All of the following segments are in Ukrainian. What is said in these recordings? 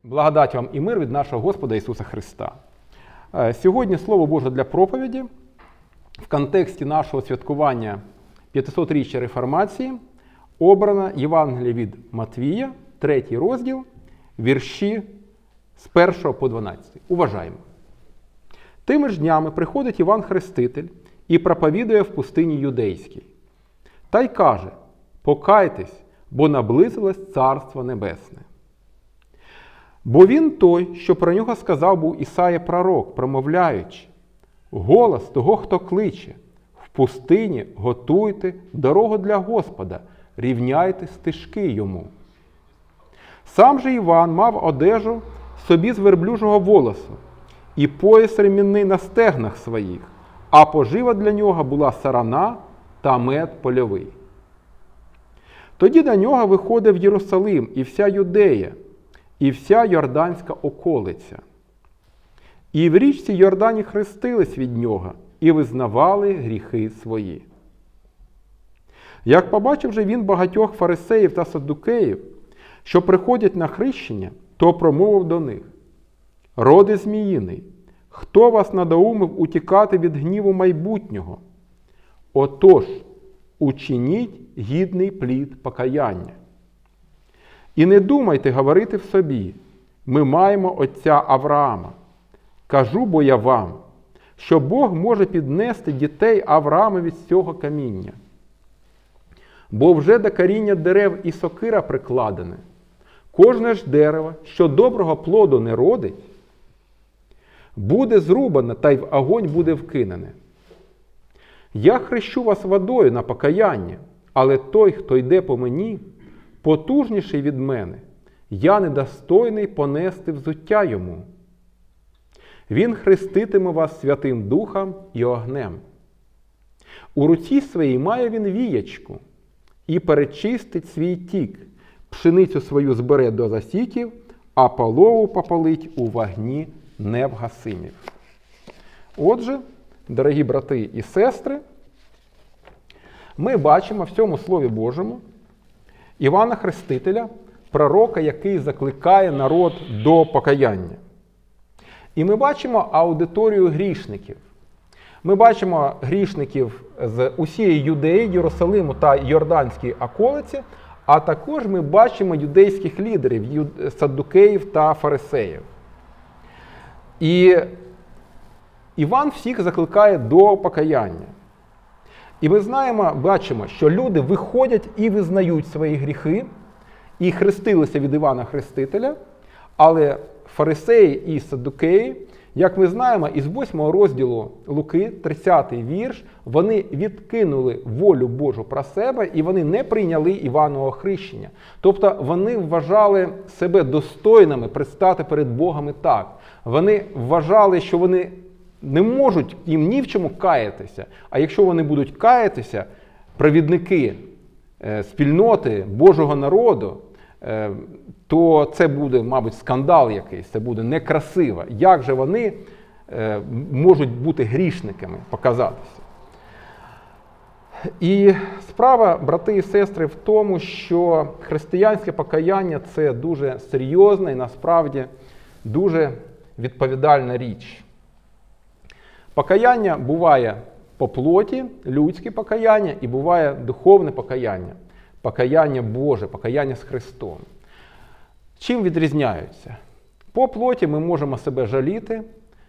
Благодать вам і мир від нашого Господа Ісуса Христа. Сьогодні Слово Боже для проповіді в контексті нашого святкування 500-річчя Реформації обрано Євангеліє від Матвія, 3 розділ, вірші з 1 по 12. Уважаємо. Тими ж днями приходить Іван Хреститель і проповідує в пустині Юдейській. Та й каже: «Покайтесь, бо наблизилось Царство Небесне». Бо він той, що про нього сказав був Ісая пророк, промовляючи: «Голос того, хто кличе, в пустині готуйте дорогу для Господа, рівняйте стежки йому». Сам же Іван мав одежу собі з верблюжого волосу і пояс ремінний на стегнах своїх, а пожива для нього була сарана та мед польовий. Тоді до нього виходив Єрусалим і вся Юдея, і вся Йорданська околиця. І в річці Йордані хрестились від нього і визнавали гріхи свої. Як побачив же він багатьох фарисеїв та саддукеїв, що приходять на хрещення, то промовив до них: «Роди зміїний, хто вас надоумив утікати від гніву майбутнього? Отож, учиніть гідний плід покаяння. І не думайте говорити в собі: ми маємо отця Авраама. Кажу бо я вам, що Бог може піднести дітей Авраамові з цього каміння. Бо вже до коріння дерев і сокира прикладене. Кожне ж дерево, що доброго плоду не родить, буде зрубане та й в огонь буде вкинене. Я хрещу вас водою на покаяння, але той, хто йде по мені, потужніший від мене, я недостойний понести взуття йому. Він хреститиме вас Святим Духом і огнем. У руці своїй має він віячку і перечистить свій тік, пшеницю свою збере до засіків, а полову попалить у вогні невгасимів». Отже, дорогі брати і сестри, ми бачимо в цьому Слові Божому Івана Хрестителя, пророка, який закликає народ до покаяння. І ми бачимо аудиторію грішників. Ми бачимо грішників з усієї Юдеї, Єрусалиму та Йорданської околиці, а також ми бачимо юдейських лідерів, саддукеїв та фарисеїв. І Іван всіх закликає до покаяння. І ми бачимо, що люди виходять і визнають свої гріхи, і хрестилися від Івана Хрестителя, але фарисеї і саддукеї, як ми знаємо, із 8 розділу Луки, 30-й вірш, вони відкинули волю Божу про себе і вони не прийняли Іванового хрещення. Тобто вони вважали себе достойними предстати перед Богом і так. Вони вважали, що вони не можуть їм ні в чому каятися. А якщо вони будуть каятися, провідники спільноти Божого народу, то це буде, мабуть, скандал якийсь, це буде некрасиво. Як же вони можуть бути грішниками, показатися? І справа, брати і сестри, в тому, що християнське покаяння – це дуже серйозна і насправді дуже відповідальна річ. Покаяння буває по плоті, людське покаяння, і буває духовне покаяння. Покаяння Боже, покаяння з Христом. Чим відрізняються? По плоті ми можемо себе жаліти,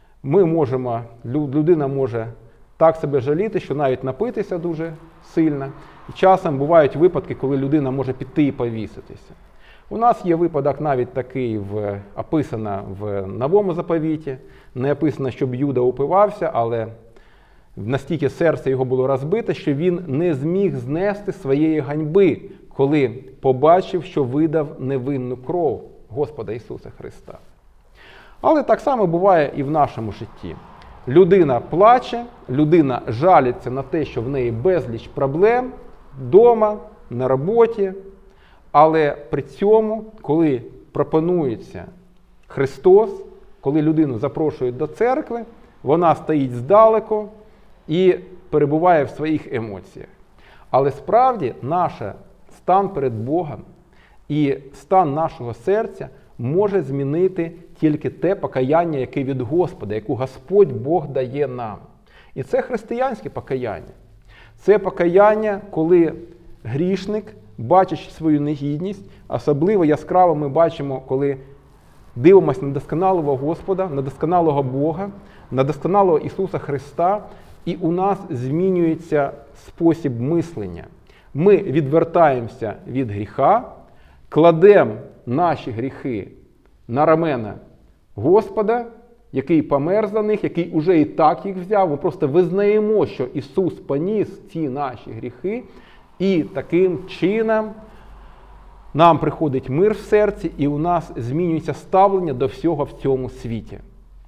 людина може так себе жаліти, що навіть напитися дуже сильно. І часом бувають випадки, коли людина може піти і повіситися. У нас є випадок навіть такий, описано в Новому заповіті, не описано, щоб Юда упивався, але настільки серце його було розбите, що він не зміг знести своєї ганьби, коли побачив, що видав невинну кров Господа Ісуса Христа. Але так само буває і в нашому житті. Людина плаче, людина жалиться на те, що в неї безліч проблем вдома, на роботі, але при цьому, коли пропонується Христос, коли людину запрошують до церкви, вона стоїть здалеку і перебуває в своїх емоціях. Але справді наш стан перед Богом і стан нашого серця може змінити тільки те покаяння, яке від Господа, яку Господь Бог дає нам. І це християнське покаяння. Це покаяння, коли грішник, бачачи свою негідність, особливо яскраво ми бачимо, коли дивимося на досконалого Господа, на досконалого Бога, на досконалого Ісуса Христа, і у нас змінюється спосіб мислення. Ми відвертаємося від гріха, кладемо наші гріхи на рамена Господа, який помер за них, який уже і так їх взяв. Ми просто визнаємо, що Ісус поніс ці наші гріхи, і таким чином нам приходить мир в серці, і у нас змінюється ставлення до всього в цьому світі.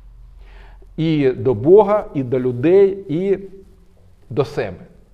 І до Бога, і до людей, і до себе.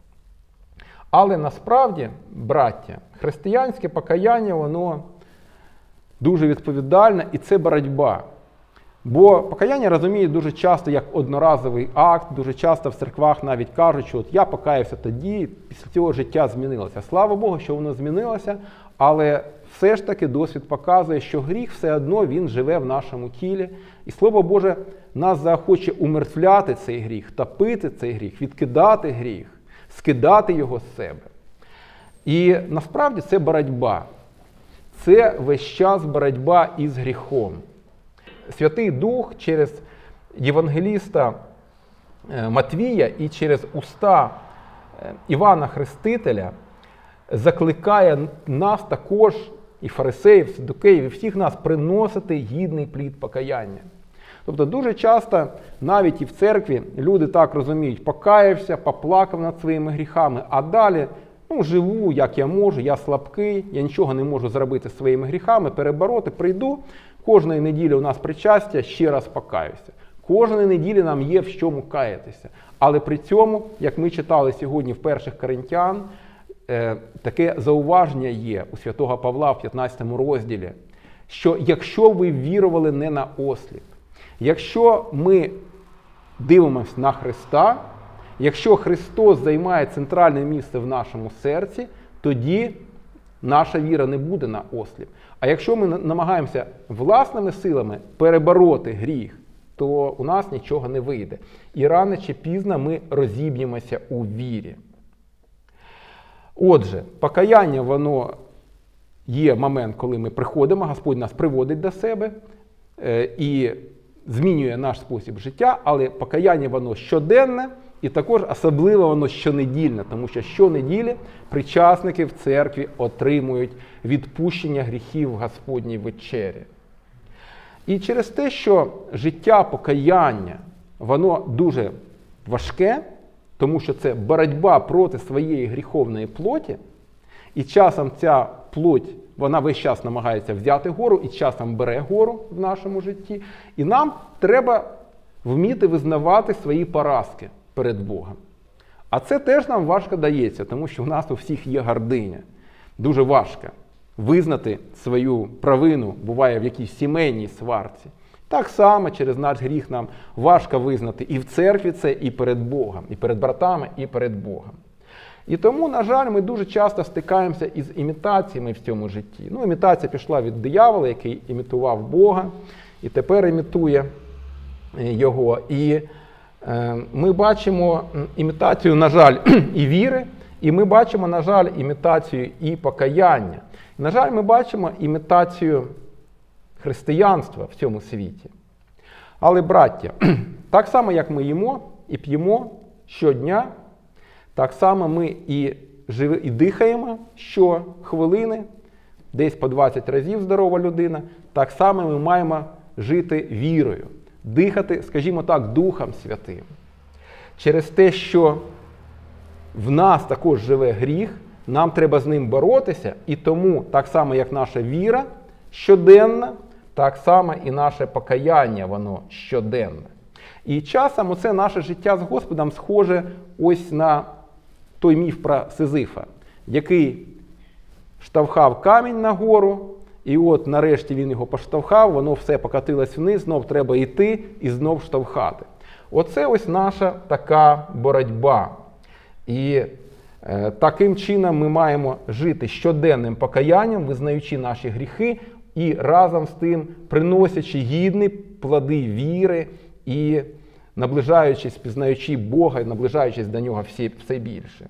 Але насправді, браття, християнське покаяння, воно дуже відповідальне, і це боротьба. Бо покаяння розуміють дуже часто як одноразовий акт, дуже часто в церквах навіть кажуть, що от я покаявся тоді, після цього життя змінилося. Слава Богу, що воно змінилося, але все ж таки досвід показує, що гріх все одно він живе в нашому тілі. І Слово Боже нас захоче умертвляти цей гріх, топити цей гріх, відкидати гріх, скидати його з себе. І насправді це боротьба. Це весь час боротьба із гріхом. Святий Дух через євангеліста Матвія і через уста Івана Хрестителя закликає нас також, і фарисеїв, саддукеїв, і всіх нас приносити гідний плід покаяння. Тобто дуже часто, навіть і в церкві, люди так розуміють, покаявся, поплакав над своїми гріхами, а далі живу, як я можу, я слабкий, я нічого не можу зробити своїми гріхами, перебороти, прийду, кожної неділі у нас причастя, ще раз покаюся. Кожної неділі нам є в чому каятися. Але при цьому, як ми читали сьогодні в перших Коринтян, таке зауваження є у святого Павла в 15 розділі, що якщо ви вірували не на осліп, якщо ми дивимося на Христа, якщо Христос займає центральне місце в нашому серці, тоді наша віра не буде на осліп. А якщо ми намагаємося власними силами перебороти гріх, то у нас нічого не вийде. І рано чи пізно ми розіб'ємося у вірі. Отже, покаяння, воно є момент, коли ми приходимо, Господь нас приводить до себе і змінює наш спосіб життя, але покаяння, воно щоденне, і також особливо воно щонедільне, тому що щонеділі причасники в церкві отримують відпущення гріхів в Господній вечері. І через те, що життя покаяння, воно дуже важке, тому що це боротьба проти своєї гріховної плоті, і часом ця плоть, вона весь час намагається взяти гору, і часом бере гору в нашому житті. І нам треба вміти визнавати свої поразки перед Богом. А це теж нам важко дається, тому що в нас у всіх є гординя. Дуже важко визнати свою провину, буває в якійсь сімейній сварці. Так само через наш гріх нам важко визнати і в церкві це, і перед Богом, і перед братами, і перед Богом. І тому, на жаль, ми дуже часто стикаємося із імітаціями в цьому житті. Імітація пішла від диявола, який імітував Бога, і тепер імітує його. І ми бачимо імітацію, на жаль, і віри, і ми бачимо, на жаль, імітацію і покаяння. На жаль, ми бачимо імітацію християнства в цьому світі. Але, браття, так само, як ми їмо і п'ємо щодня, так само ми і дихаємо щохвилини, десь по 20 разів здорова людина, так само ми маємо жити вірою, дихати, скажімо так, Духом Святим. Через те, що в нас також живе гріх, нам треба з ним боротися, і тому, так само, як наша віра щоденна, так само і наше покаяння, воно щоденне. І часом оце наше життя з Господом схоже ось на той міф про Сизифа, який штовхав камінь на гору, і от нарешті він його поштовхав, воно все покотилось вниз, знов треба йти і знов штовхати. Оце ось наша така боротьба. І таким чином ми маємо жити щоденним покаянням, визнаючи наші гріхи, і разом з тим приносячи гідні плоди віри і наближаючись, пізнаючи Бога і наближаючись до Нього все більше.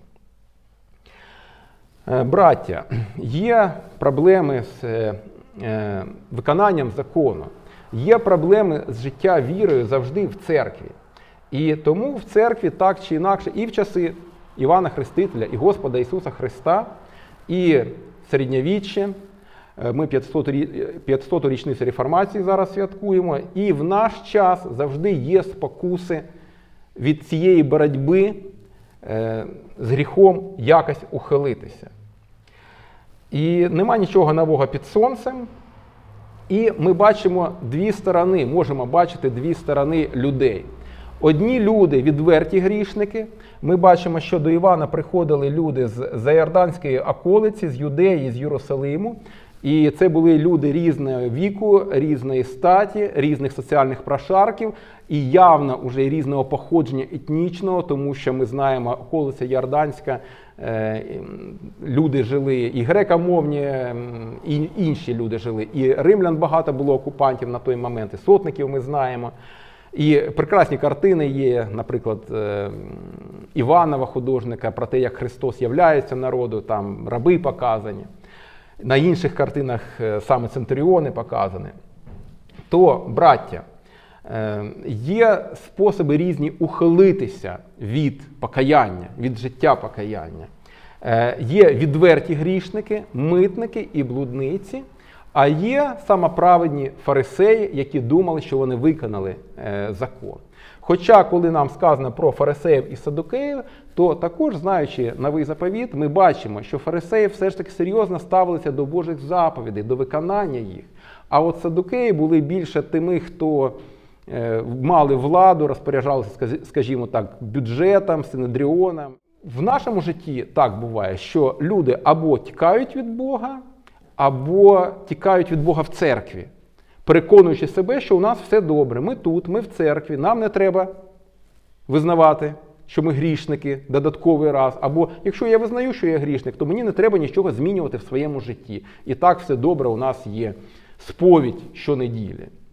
Браття, є проблеми з виконанням закону, є проблеми з життя вірою завжди в церкві. І тому в церкві так чи інакше, і в часи Івана Хрестителя, і Господа Ісуса Христа, і середньовіччя, ми 500-ту річницю реформації зараз святкуємо, і в наш час завжди є спокуси від цієї боротьби з гріхом якось ухилитися. І нема нічого нового під сонцем, і ми бачимо дві сторони, можемо бачити дві сторони людей. Одні люди – відверті грішники. Ми бачимо, що до Івана приходили люди з Заярданської околиці, з Юдеї, з Єрусалиму. І це були люди різного віку, різної статі, різних соціальних прошарків і явно вже різного походження етнічного, тому що ми знаємо, околиця Йорданська, люди жили і грекомовні, і інші люди жили. І римлян багато було окупантів на той момент, і сотників ми знаємо. І прекрасні картини є, наприклад, Іванова художника про те, як Христос являється народу, там раби показані. На інших картинах саме центуріони показані. То, браття, є способи різні ухилитися від покаяння, від життя покаяння. Є відверті грішники, митники і блудниці, а є самоправедні фарисеї, які думали, що вони виконали закон. Хоча, коли нам сказано про фарисеїв і саддукеїв, то також, знаючи новий заповіт, ми бачимо, що фарисеї все ж таки серйозно ставилися до Божих заповідей, до виконання їх. А от саддукеї були більше тими, хто мали владу, розпоряджалися, скажімо так, бюджетом, синедріоном. В нашому житті так буває, що люди або тікають від Бога, або тікають від Бога в церкві, переконуючи себе, що у нас все добре, ми тут, ми в церкві, нам не треба визнавати, що ми грішники додатковий раз, або якщо я визнаю, що я грішник, то мені не треба нічого змінювати в своєму житті. І так все добре у нас є сповідь щонеділі.